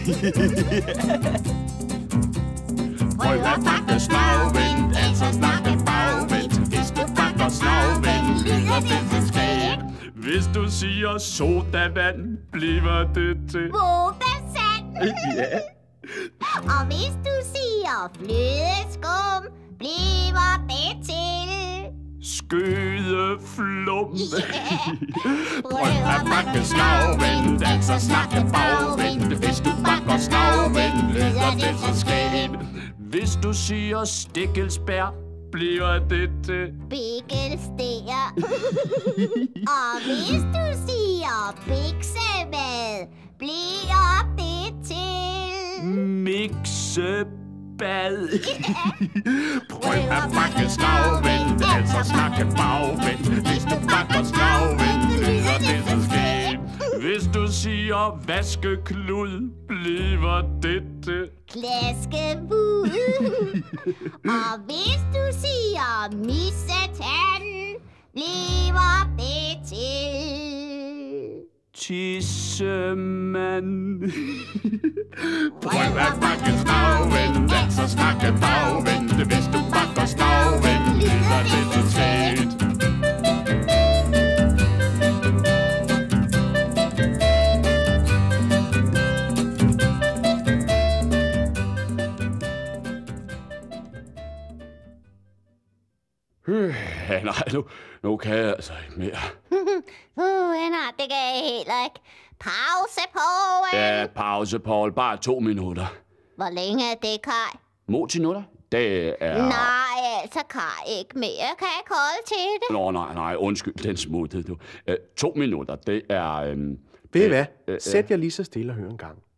Prøv at bakke slagvendt, altså snakke bagvendt. Hvis du bakker slagvendt, lyder det til skægt. Hvis du siger sodavand, bliver det til Vodasand. ja. Og hvis du siger flødeskum, bliver det til Skødeflum. Prøv at bakke slagvendt, altså snakke bagvendt. Hvis du bakker slagvendt, lyder det så skægt. Hvis du siger stikkelsbær, bliver det til Bikkelstær. Og hvis du siger biksemad, bliver det til miksebad. Prøv at bakke slagvendt, altså snakke bagvendt. Hvis du bakker slagvendt, lyder det så skægt. Hvis du siger vaskeklud, bliver det til klaskevud. Og hvis du siger missetand, bliver det til tissemand. Prøv at bakke slagvendt, altså snakke bagvendt. Hvis du bakker slagvendt, lyder det så skægt. Nej, nu kan jeg altså ikke mere. Nej, det kan jeg heller ikke. Pause, Poul. Ja, pause, Poul. Bare 2 minutter. Hvor længe er det, Kaj? Motinutter? Det er... Nej, altså Kaj, ikke mere. Kan jeg ikke holde til det? Nå, nej, undskyld, den smuttede du. 2 minutter, det er... Ved I hvad? Sæt jer lige så stille og hør en gang.